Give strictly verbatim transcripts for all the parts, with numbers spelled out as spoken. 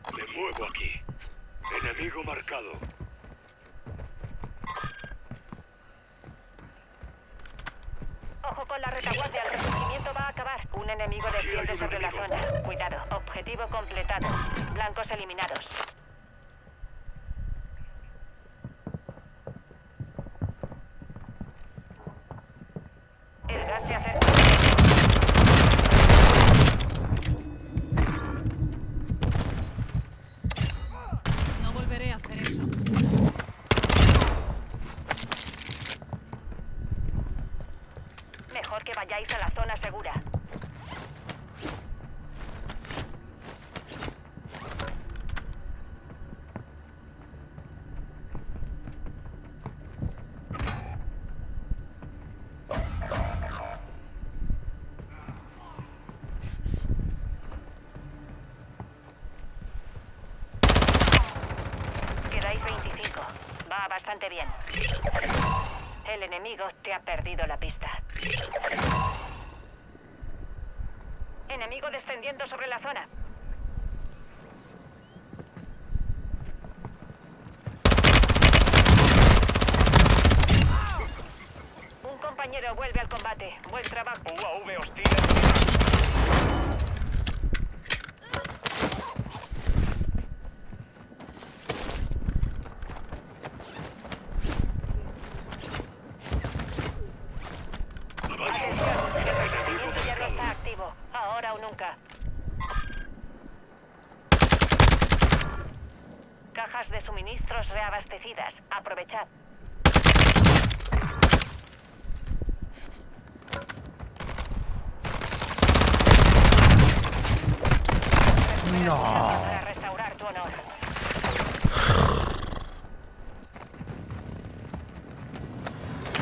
Me muevo aquí. Enemigo marcado. Ojo con la retaguardia, el resurgimiento va a acabar. Un enemigo desciende sobre la zona. Cuidado, objetivo completado. Blancos eliminados. El gas se acerca. No volveré a hacer eso. Mejor que vayáis a la zona segura. Quedáis veinticinco. Va bastante bien. El enemigo te ha perdido la pista. Enemigo descendiendo sobre la zona. Un compañero vuelve al combate. Buen trabajo. U A V hostil. Atención, el resurgimiento ya no está activo. Ahora o nunca. Cajas de suministros reabastecidas. Aprovechad. No. Para restaurar tu honor.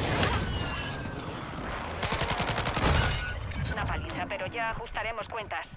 Una paliza, pero ya ajustaremos cuentas.